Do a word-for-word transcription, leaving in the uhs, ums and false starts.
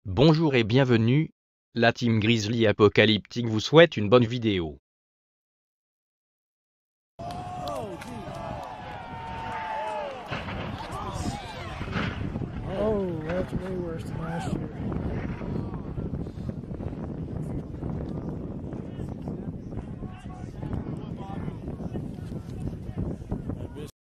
Bonjour et bienvenue, la team Grizzly Apocalyptique vous souhaite une bonne vidéo. Oh, that's way worse than last year.